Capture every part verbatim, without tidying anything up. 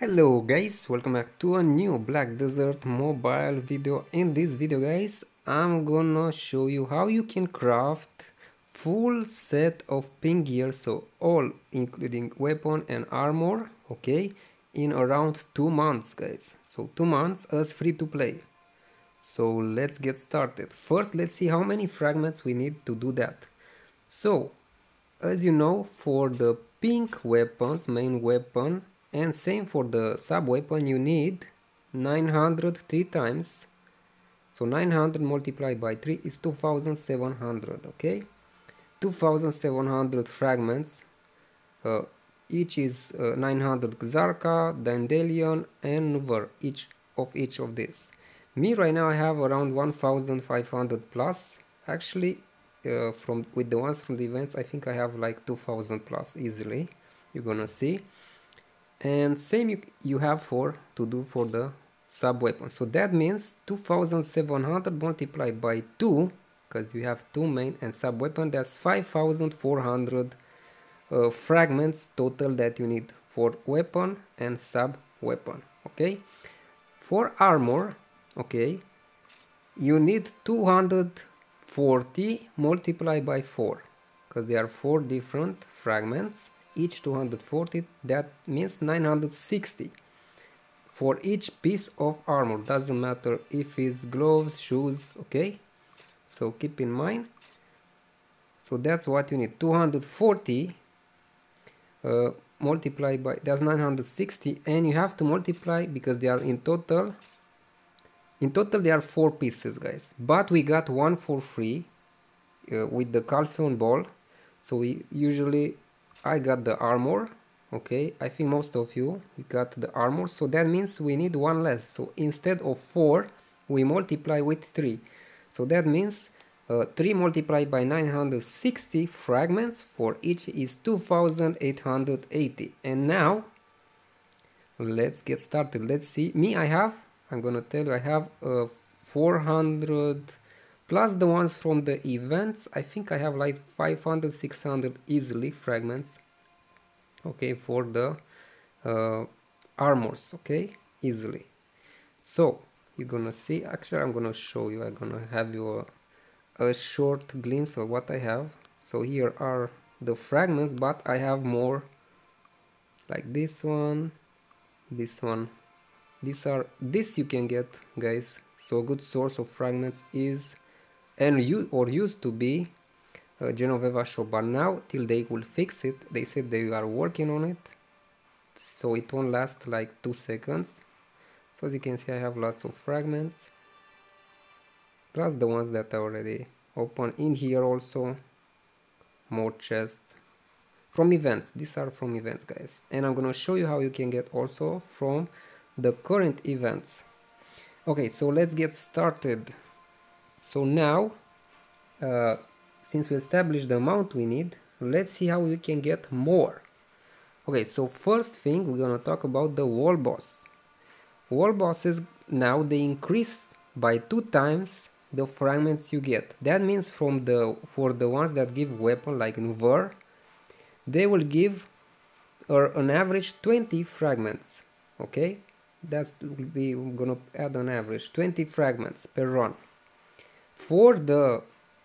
Hello guys, welcome back to a new Black Desert mobile video. In this video guys, I'm gonna show you how you can craft full set of pink gear, so all including weapon and armor, okay, in around two months guys. So two months as free to play. So let's get started. First let's see how many fragments we need to do that. So as you know, for the pink weapons, main weapon, and same for the sub weapon, you need nine hundred three times. So nine hundred multiplied by three is two thousand seven hundred, okay? two thousand seven hundred fragments, uh, each is uh, nine hundred Xarka, Dandelion, and Nuver, each of each of these. Me right now I have around one thousand five hundred plus. Actually, uh, from with the ones from the events, I think I have like two thousand plus easily. You're gonna see. And same you, you have for to do for the sub weapon. So that means two thousand seven hundred multiplied by two, because you have two main and sub weapon, that's five thousand four hundred uh, fragments total that you need for weapon and sub weapon. Okay, for armor, okay, you need two hundred forty multiplied by four, because there are four different fragments, each two hundred forty. That means nine hundred sixty for each piece of armor. Doesn't matter if it's gloves, shoes, okay, so keep in mind. So that's what you need, two hundred forty uh, multiplied by, that's nine hundred sixty, and you have to multiply because they are in total in total there are four pieces guys, but we got one for free uh, with the Calpheon ball. So we usually I got the armor, okay, I think most of you we got the armor, so that means we need one less. So instead of four we multiply with three, so that means uh, three multiplied by nine hundred sixty fragments for each is two thousand eight hundred eighty. And now let's get started. Let's see, me I have, I'm gonna tell you, I have uh, four hundred plus the ones from the events. I think I have like five hundred six hundred easily fragments, okay, for the uh, armors, okay, easily. So you're gonna see, actually I'm gonna show you, I'm gonna have you a a short glimpse of what I have. So here are the fragments, but I have more, like this one, this one, these are, this you can get guys. So a good source of fragments is, and you or used to be, uh, Genoveva shop, but now till they will fix it, they said they are working on it, so it won't last like two seconds. So as you can see, I have lots of fragments plus the ones that are already open. In here also more chests from events. These are from events guys, and I'm gonna show you how you can get also from the current events. Okay, so let's get started. So now uh, since we established the amount we need, let's see how we can get more. Okay, so first thing we're gonna talk about the wall boss. Wall bosses, now they increase by two times the fragments you get. That means from the for the ones that give weapon like Nuver, they will give or an average twenty fragments. Okay, that's will be, we're gonna add an average twenty fragments per run. For the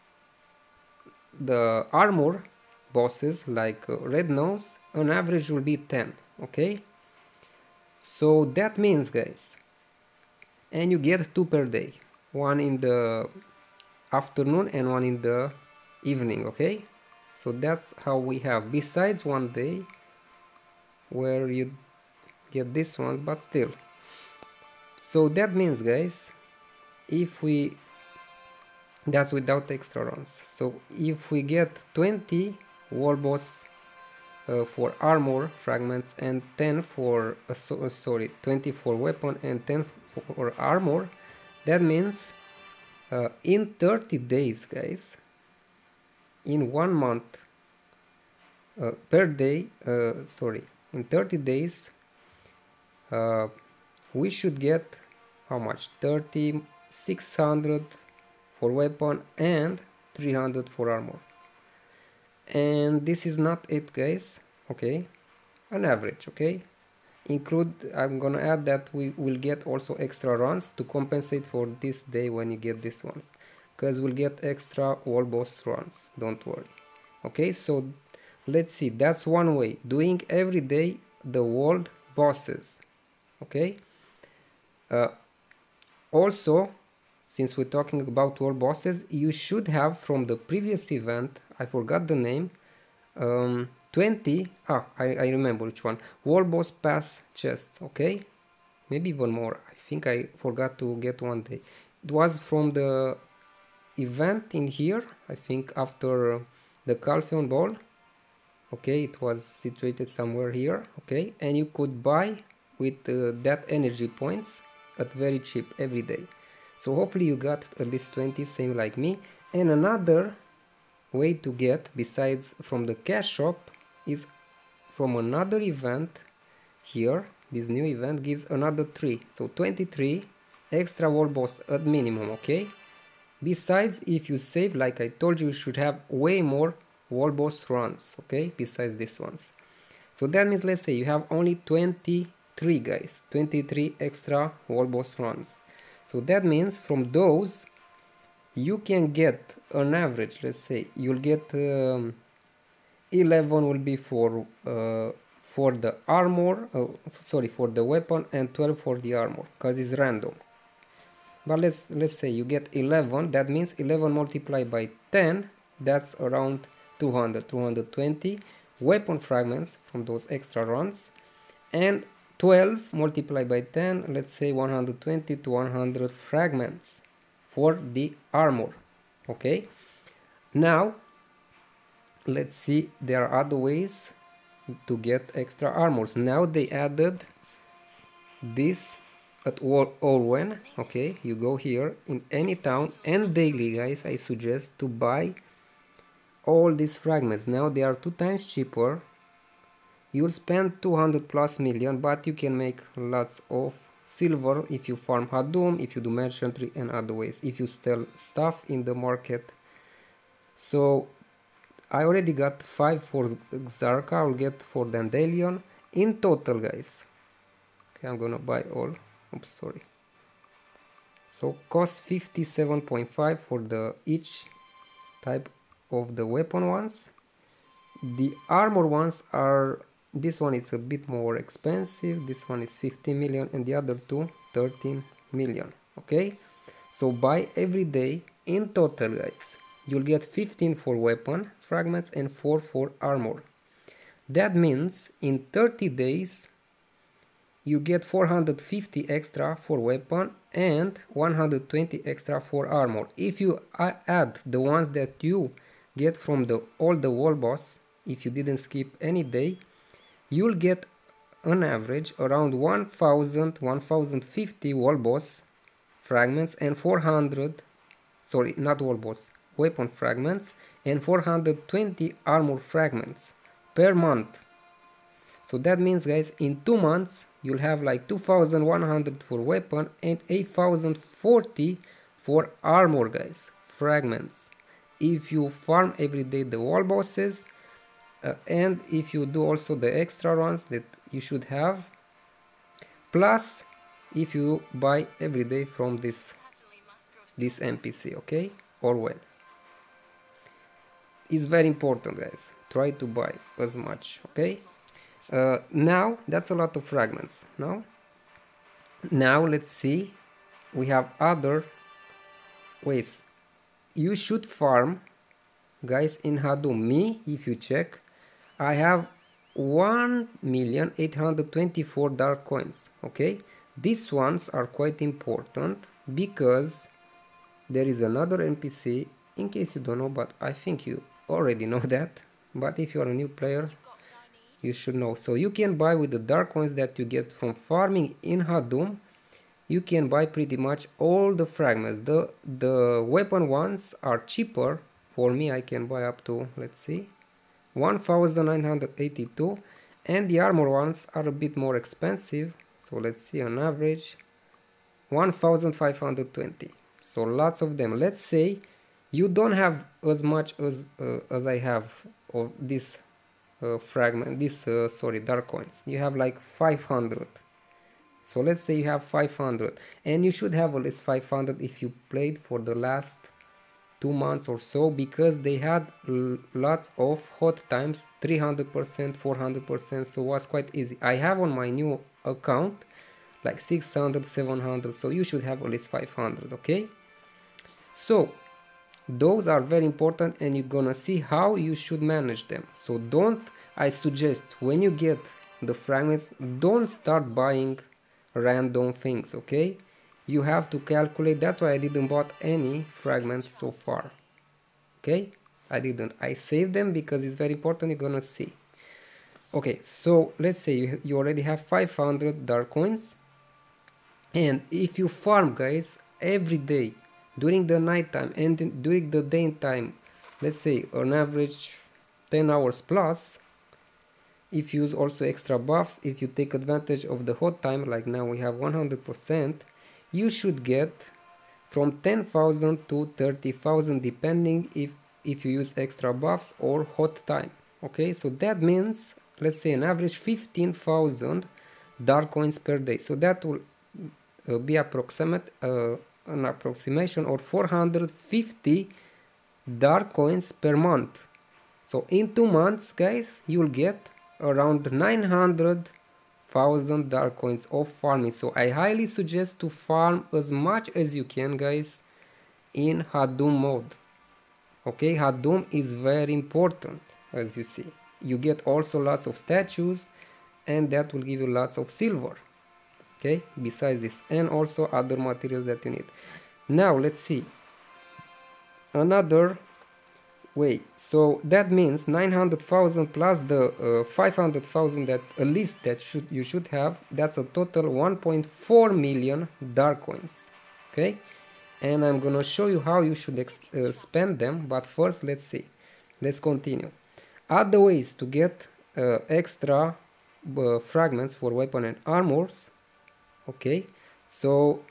the armor bosses like uh, Red Nose, on average will be ten. Okay, so that means guys, and you get two per day, one in the afternoon and one in the evening. Okay, so that's how we have, besides one day where you get these ones, but still. So that means guys, if we, that's without extra runs, so if we get twenty wall boss uh, for armor fragments and ten for uh, so, uh, sorry twenty for weapon and ten for armor, that means uh, in thirty days guys, in one month, uh, per day, uh, sorry in thirty days, uh, we should get how much? thirty, six hundred for weapon and three hundred for armor. And this is not it guys, okay, an average, okay. include, I'm gonna add that we will get also extra runs to compensate for this day when you get these ones, because we'll get extra wall boss runs, don't worry. Okay, so let's see, that's one way, doing every day the world bosses. Okay, uh, also, since we're talking about world bosses, you should have from the previous event, I forgot the name, um, twenty, ah, I, I remember which one, world boss pass chests. Okay, maybe even more, I think I forgot to get one day. It was from the event in here, I think after the Calpheon Ball. Okay, it was situated somewhere here. Okay, and you could buy with uh, that energy points at very cheap every day. So hopefully you got at least twenty, same like me. And another way to get, besides from the cash shop, is from another event here. This new event gives another three, so twenty-three extra wall boss at minimum. Okay, besides, if you save, like I told you, you should have way more wall boss runs. Okay, besides these ones. So that means, let's say you have only twenty-three guys, twenty-three extra wall boss runs. So that means from those you can get an average, let's say you'll get um, eleven will be for uh, for the armor, uh, sorry, for the weapon, and twelve for the armor, because it's random. But let's let's say you get eleven, that means eleven multiplied by ten, that's around two hundred, two hundred twenty weapon fragments from those extra runs, and twelve multiplied by ten, let's say one hundred twenty to one hundred fragments for the armor. Okay, now let's see, there are other ways to get extra armors. Now they added this at Orwen. Okay, you go here in any town, and daily, guys, I suggest to buy all these fragments. Now they are two times cheaper. You'll spend two hundred plus million, but you can make lots of silver if you farm Hadum, if you do merchantry and other ways, if you sell stuff in the market. So I already got five for Xarka, I'll get for Dandelion. In total, guys, okay, I'm gonna buy all. Oops, sorry. So cost fifty-seven point five for the each type of the weapon ones. The armor ones are, this one is a bit more expensive, this one is fifteen million, and the other two thirteen million. Okay, so buy every day. In total, guys, you'll get fifteen for weapon fragments and four for armor. That means in thirty days you get four hundred fifty extra for weapon and one hundred twenty extra for armor. If you add the ones that you get from the all the wall boss, if you didn't skip any day, you'll get on average around one thousand, one thousand fifty wall boss fragments and four hundred, sorry, not wall boss, weapon fragments, and four hundred twenty armor fragments per month. So that means, guys, in two months you'll have like two thousand one hundred for weapon and eight thousand forty for armor, guys, fragments, if you farm every day the wall bosses, uh, and if you do also the extra runs that you should have, plus if you buy every day from this this N P C. Okay, or when. It's very important, guys, try to buy as much. Okay, uh, now that's a lot of fragments. Now now let's see, we have other ways you should farm, guys, in Hadum. Me, if you check, I have one million eight hundred twenty-four dark coins. Okay, these ones are quite important because there is another N P C, in case you don't know, but I think you already know that, but if you are a new player you should know. So you can buy with the dark coins that you get from farming in Hadum, you can buy pretty much all the fragments. The the weapon ones are cheaper. For me, I can buy up to, let's see, one thousand nine hundred eighty-two, and the armor ones are a bit more expensive. So let's see, on average one thousand five hundred twenty. So lots of them. Let's say you don't have as much as uh, as I have of this uh, fragment, this uh, sorry, dark coins. You have like five hundred. So let's say you have five hundred, and you should have at least five hundred if you played for the last two months or so, because they had lots of hot times, three hundred percent, four hundred percent, so it was quite easy. I have on my new account like six hundred, seven hundred, so you should have at least five hundred, okay? So those are very important, and you're gonna see how you should manage them. So don't, I suggest when you get the fragments, don't start buying random things, okay? You have to calculate. That's why I didn't bought any fragments so far, okay? I didn't. I saved them because it's very important. You're gonna see. Okay, so let's say you, you already have five hundred dark coins, and if you farm, guys, every day during the night time and during the daytime, let's say on average ten hours plus, if you use also extra buffs, if you take advantage of the hot time, like now we have one hundred percent, you should get from ten thousand to thirty thousand, depending if if you use extra buffs or hot time, okay? So that means, let's say, an average fifteen thousand dark coins per day. So that will uh, be approximate uh, an approximation or four hundred fifty dark coins per month. So in two months, guys, you'll get around nine hundred thousand dark coins of farming. So I highly suggest to farm as much as you can, guys, in Hadum mode. Okay, Hadum is very important, as you see. You get also lots of statues, and that will give you lots of silver, okay, besides this, and also other materials that you need. Now let's see another way. So that means nine hundred thousand plus the uh, five hundred thousand that at least that should you should have. That's a total one point four million dark coins, okay? And I'm gonna show you how you should ex uh, spend them, but first let's see, let's continue. Other ways to get uh, extra uh, fragments for weapon and armors, okay? So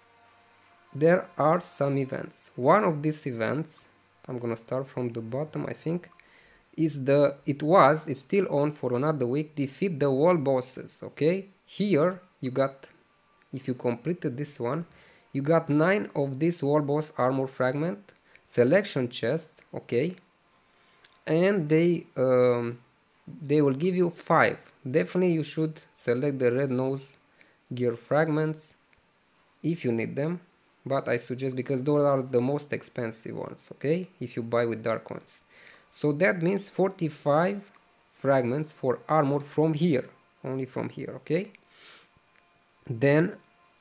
there are some events. One of these events, I'm gonna start from the bottom, I think, is the, it was, it's still on for another week, defeat the wall bosses, okay? Here you got, if you completed this one, you got nine of this wall boss armor fragment, selection chest, okay? And they, um, they will give you five. Definitely you should select the red nose gear fragments if you need them, but I suggest, because those are the most expensive ones, okay, if you buy with dark coins. So that means forty-five fragments for armor from here, only from here, okay? Then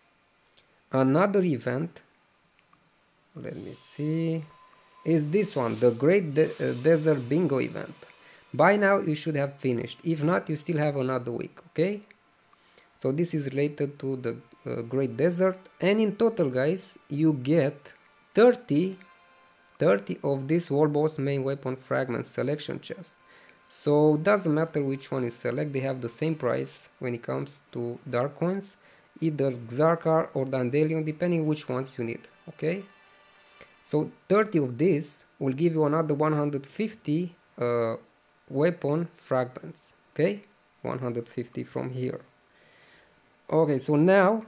another event, let me see, is this one, the Great De uh, Desert Bingo event. By now you should have finished. If not, you still have another week, okay? So this is related to the uh, Great Desert, and in total, guys, you get thirty, thirty of this wall boss main weapon fragment selection chest. So doesn't matter which one you select, they have the same price when it comes to dark coins, either Xarkar or Dandelion, depending which ones you need, okay? So thirty of this will give you another one hundred fifty uh, weapon fragments, okay? one hundred fifty from here. Okay, so now,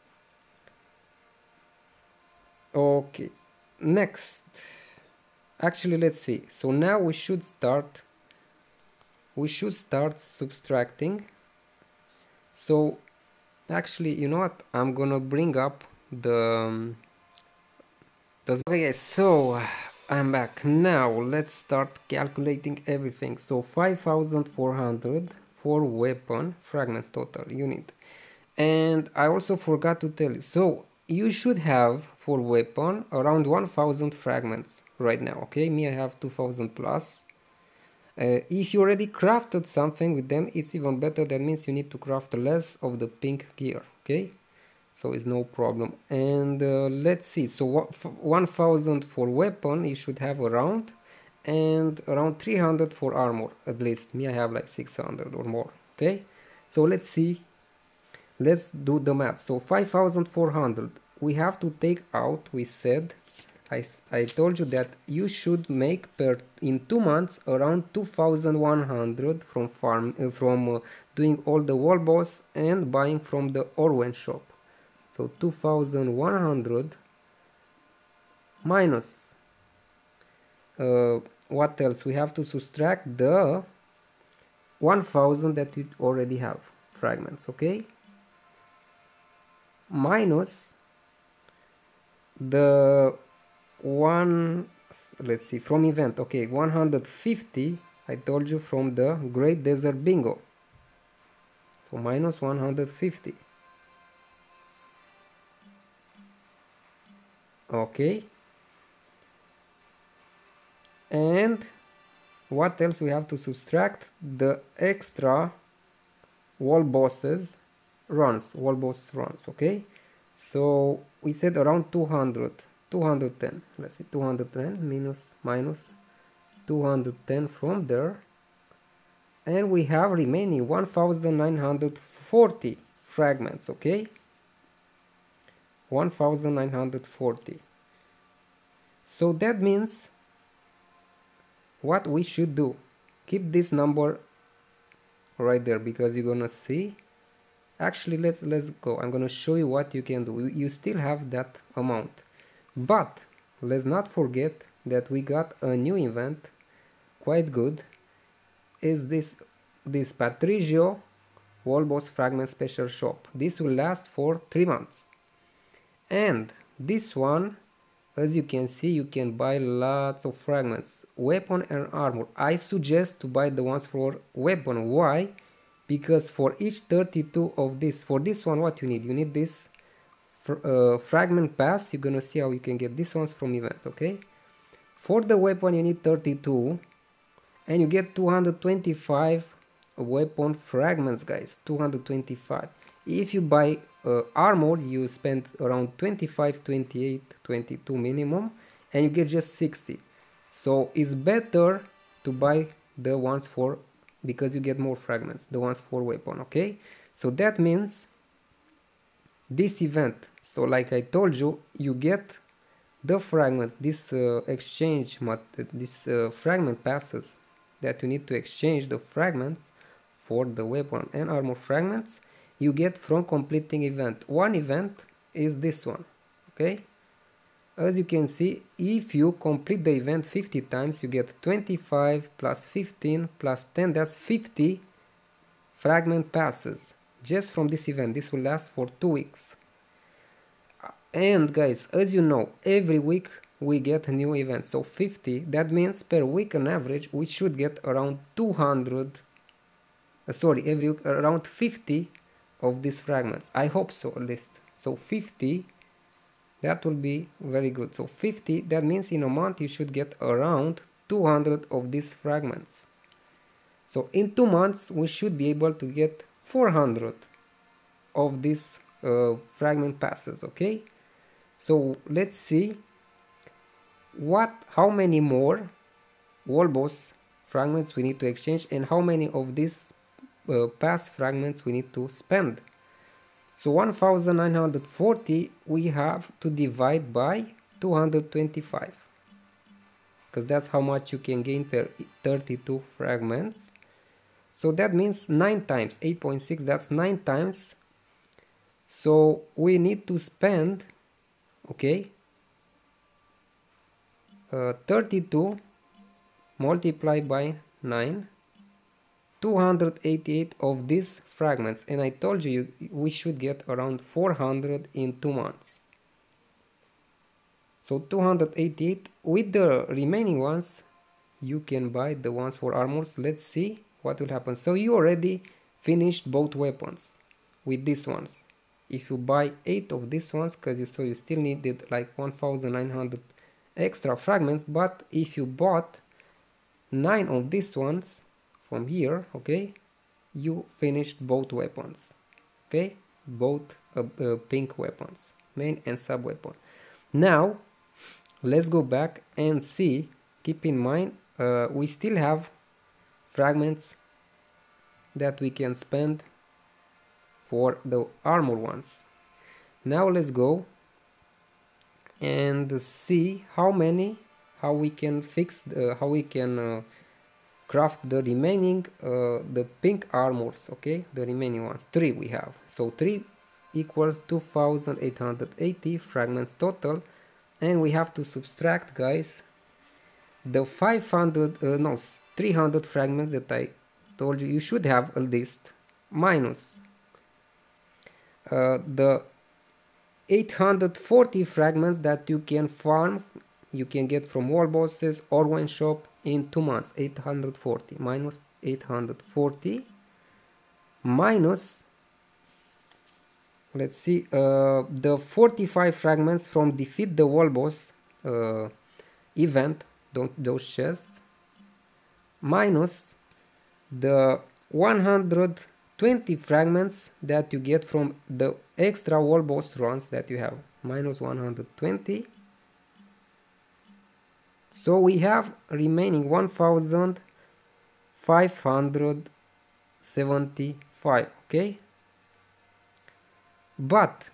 okay, next, actually, let's see. So now we should start, we should start subtracting. So actually, you know what? I'm gonna bring up the, um, the okay, so I'm back. Now let's start calculating everything. So five thousand four hundred for weapon fragments total you need. And I also forgot to tell you, so you should have for weapon around one thousand fragments right now, okay? Me, I have two thousand plus. Uh, if you already crafted something with them, it's even better. That means you need to craft less of the pink gear, okay? So it's no problem. And uh, let's see, so one thousand for weapon you should have around, and around three hundred for armor at least. Me, I have like six hundred or more, okay? So let's see. Let's do the math. So five thousand four hundred, we have to take out, we said, I, I told you that you should make per in two months around two thousand one hundred from farm uh, from uh, doing all the wall boss and buying from the Orwen shop. So two thousand one hundred minus uh, what else? We have to subtract the one thousand that you already have fragments, okay? Minus the one, let's see, from event, okay, one hundred fifty I told you from the Great Desert Bingo. So minus one hundred fifty. Okay. And what else we have to subtract? The extra wall bosses runs, wall boss runs, okay? So we said around two hundred, two hundred ten. Let's see, two hundred ten minus minus two hundred ten from there. And we have remaining one thousand nine hundred forty fragments, okay? one thousand nine hundred forty. So that means what we should do, keep this number right there, because you're gonna see, actually let's let's go, I'm gonna show you what you can do. You still have that amount, but let's not forget that we got a new event, quite good, is this this Patricio Wall Boss Fragment Special Shop. This will last for three months. And this one, as you can see, you can buy lots of fragments, weapon and armor. I suggest to buy the ones for weapon. Why? Because for each thirty-two of this, for this one, what you need? You need this fr uh, fragment pass. You're gonna see how you can get these ones from events, okay? For the weapon, you need thirty-two, and you get two hundred twenty-five weapon fragments, guys. two hundred twenty-five. If you buy uh, armor, you spend around twenty-five, twenty-eight, twenty-two minimum, and you get just sixty. So it's better to buy the ones for, because you get more fragments, the ones for weapon, okay? So that means this event, so like I told you, you get the fragments, this uh, exchange, this uh, fragment passes that you need to exchange the fragments for the weapon and armor fragments, you get from completing event. One event is this one, okay? As you can see, if you complete the event fifty times, you get twenty-five plus fifteen plus ten, that's fifty fragment passes just from this event. This will last for two weeks. And guys, as you know, every week we get new events, so fifty, that means per week on average we should get around two hundred, uh, sorry, every week around fifty of these fragments. I hope so, at least. So fifty, that will be very good. So fifty, that means in a month you should get around two hundred of these fragments. So in two months we should be able to get four hundred of these uh, fragment passes, okay? So let's see what, how many more wall boss fragments we need to exchange and how many of these uh, pass fragments we need to spend. So one thousand nine hundred forty we have to divide by two hundred twenty-five, because that's how much you can gain per thirty-two fragments. So that means nine times eight point six, that's nine times. So we need to spend, okay, uh, thirty-two multiplied by nine, two hundred eighty-eight of these fragments, and I told you we should get around four hundred in two months. So two hundred eighty-eight, with the remaining ones you can buy the ones for armors. Let's see what will happen. So you already finished both weapons with these ones. If you buy eight of these ones, because you saw you still needed like one thousand nine hundred extra fragments, but if you bought nine of these ones from here, okay, you finished both weapons, okay, both uh, uh, pink weapons, main and sub weapon. Now let's go back and see. Keep in mind uh, we still have fragments that we can spend for the armor ones. Now let's go and see how many, how we can fix, the, how we can uh, craft the remaining, uh, the pink armors, okay, the remaining ones, three we have. So three equals two thousand eight hundred eighty fragments total, and we have to subtract, guys, the five hundred, uh, no, three hundred fragments that I told you you should have at least, minus uh, the eight hundred forty fragments that you can farm, you can get from wall bosses or one shop in two months. eight hundred forty minus eight hundred forty minus, let's see, uh, the forty-five fragments from defeat the wall boss uh, event, don't those chests, minus the one hundred twenty fragments that you get from the extra wall boss runs that you have, minus one hundred twenty. So we have remaining one thousand five hundred seventy-five, okay? But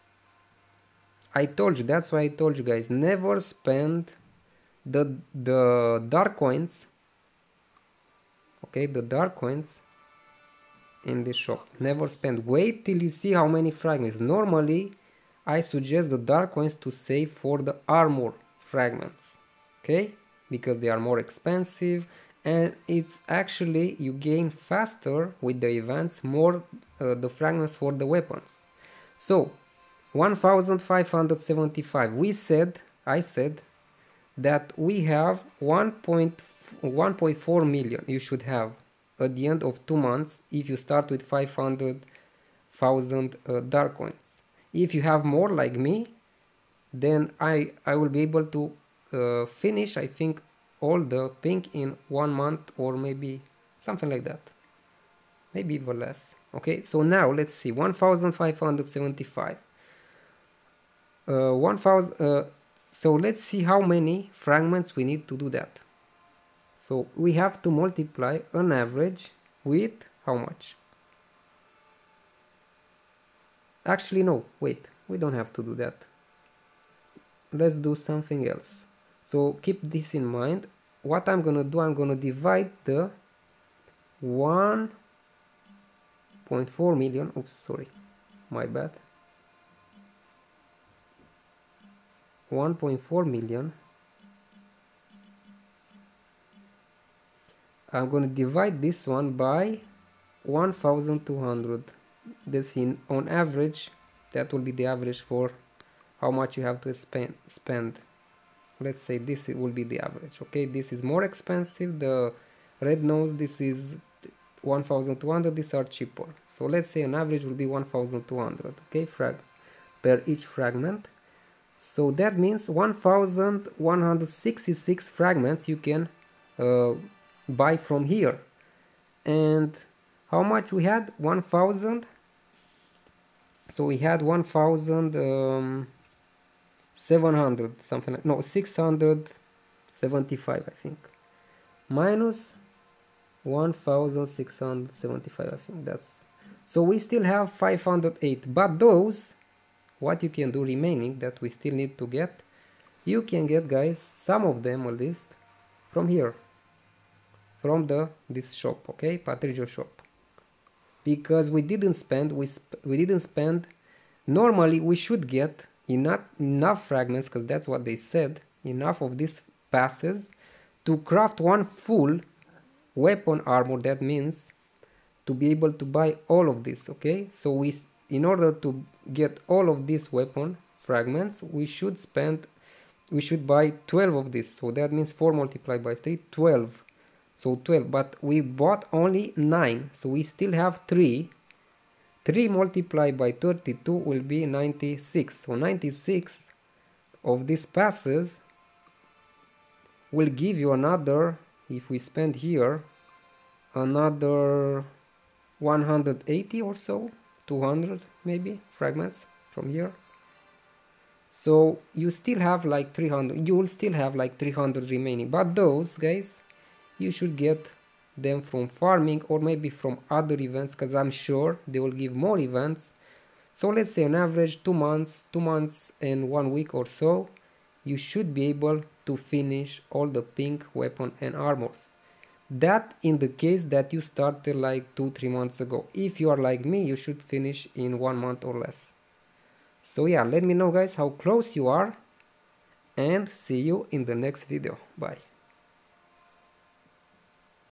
I told you, that's why I told you guys, never spend the the dark coins, okay, the dark coins in this shop. Never spend. Wait till you see how many fragments. Normally I suggest the dark coins to save for the armor fragments, okay, because they are more expensive, and it's actually, you gain faster with the events more uh, the fragments for the weapons. So one thousand five hundred seventy-five, we said, I said that we have one point four million you should have at the end of two months if you start with five hundred thousand uh, dark coins. If you have more like me, then I, I will be able to uh, finish, I think, all the pink in one month, or maybe something like that, maybe even less. Okay, so now let's see, one thousand five hundred seventy-five, uh, one thousand, uh, so let's see how many fragments we need to do that. So we have to multiply an average with how much? Actually no, wait, we don't have to do that. Let's do something else. So keep this in mind. What I'm gonna do, I'm gonna divide the one point four million, oops, sorry, my bad, one point four million, I'm gonna divide this one by one thousand two hundred. This in on average, that will be the average for how much you have to spend spend. Let's say this will be the average, okay? This is more expensive, the red nose, this is one thousand two hundred, these are cheaper. So let's say an average will be one thousand two hundred, okay, frag per each fragment. So that means one thousand one hundred sixty-six fragments you can uh, buy from here. And how much we had? one thousand. So we had one thousand um, seven hundred, something like, no, six hundred seventy-five, I think, minus one thousand six hundred seventy-five, I think that's, so we still have five hundred eight. But those, what you can do remaining that we still need to get, you can get, guys, some of them at least from here, from the this shop, okay, Patricio shop, because we didn't spend we sp we didn't spend normally we should get enough enough fragments, because that's what they said, enough of these passes to craft one full weapon armor. That means to be able to buy all of this, okay? So we, in order to get all of these weapon fragments, we should spend we should buy twelve of this. So that means four multiplied by three, twelve. So twelve, but we bought only nine, so we still have three. three multiplied by thirty-two will be ninety-six. So ninety-six of these passes will give you another, if we spend here, another one hundred eighty or so, two hundred maybe fragments from here. So you still have like three hundred, you will still have like three hundred remaining, but those, guys, you should get them from farming or maybe from other events, because I'm sure they will give more events. So let's say on average two months, two months and one week or so, you should be able to finish all the pink weapon and armors. That in the case that you started like two three months ago. If you are like me, you should finish in one month or less. So yeah, let me know guys how close you are, and see you in the next video. Bye.